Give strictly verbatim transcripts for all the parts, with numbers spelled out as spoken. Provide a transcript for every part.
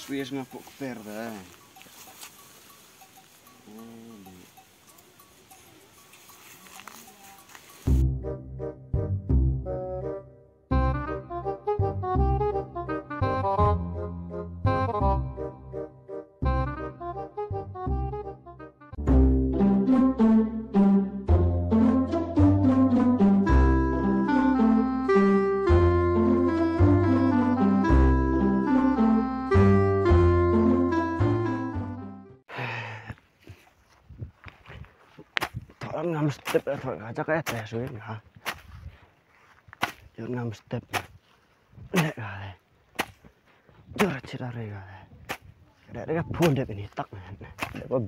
Swias ngapok perda. Orang enam step ya, aja kayak teh sulit nggak? Jangan enam step, nek kali, juara cirare kali. Ada ada pun deh ini tak nih, ada P U B G.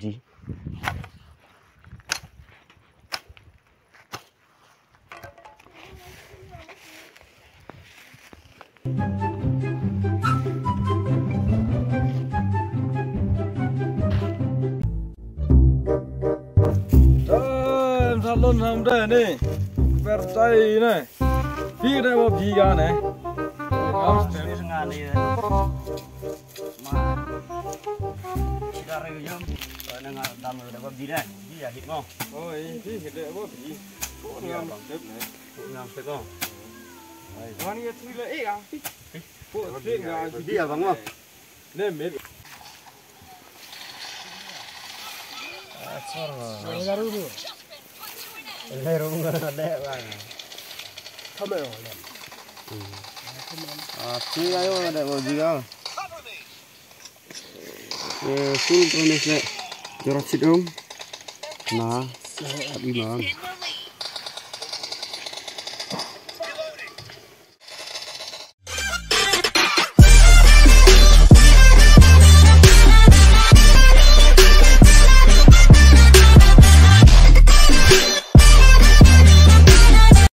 Salon ham đây này, percaya này, phi đây vào phi cả này, Kamu sendiri sekali ya. Semangat. Kita rejam. Dengar tamu ada P U B G nih. Dia hit mau. oh ini phi đây vào phi, ngam step này, Ngam step mau. mana ya tu lah, eh ah, phi, phi nggak, Dia bang mau. nih med. Sorry. Garu tu. Leru nggak ada bang. Kamu ada. Ah, sih ayo ada P U B G kau. Eh, full promise le. Jorat sidung. Nah, abi bang.